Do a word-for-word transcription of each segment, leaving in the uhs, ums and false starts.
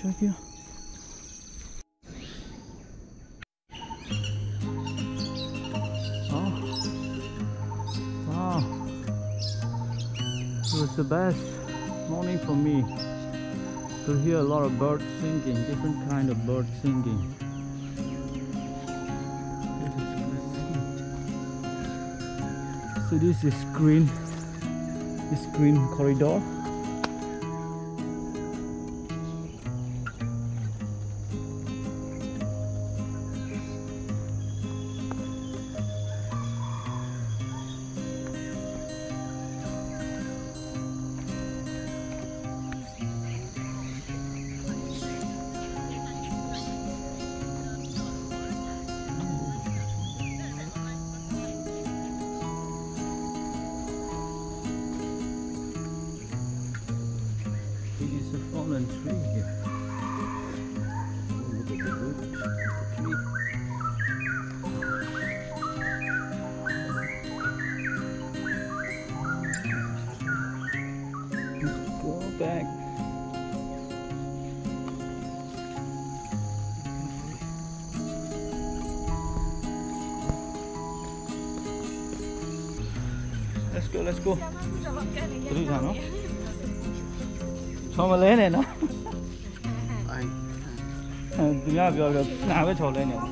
right here. Oh, wow! It was the best morning for me to hear a lot of birds singing, different kind of birds singing. So this is green, this green corridor. Fallen tree here. Oh, look at the root of the tree. Let's go back. Let's go, let's go. Terus sana. Sama lấy này nó. Tụi nhỏ biểu được nào cái chỗ lên này.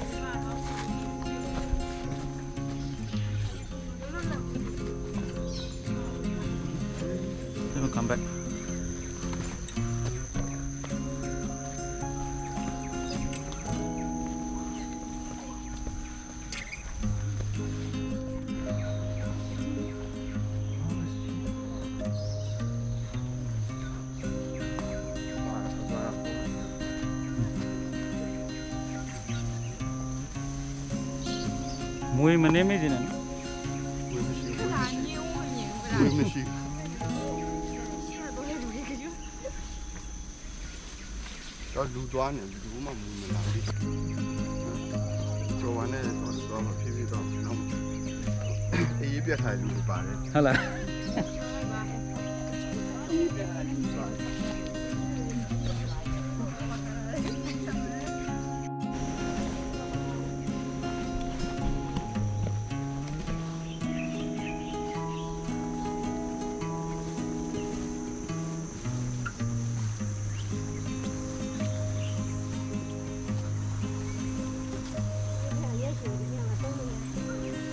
Let me come back. Mùi mà nếm cái gì này? Mùi mà xí. Mùi mà xí. Cho lưu đoán này, lưu mà mùi mà làm đi. Cho完này, cho cho mà phi phi cho không. Ý biết thay lưu bà đấy. Hả là?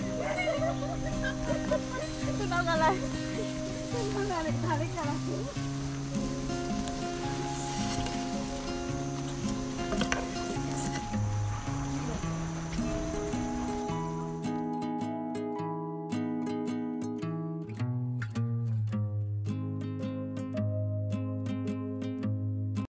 Tôi đâu ra đây. Tôi đâu ra đây, thả đi cả.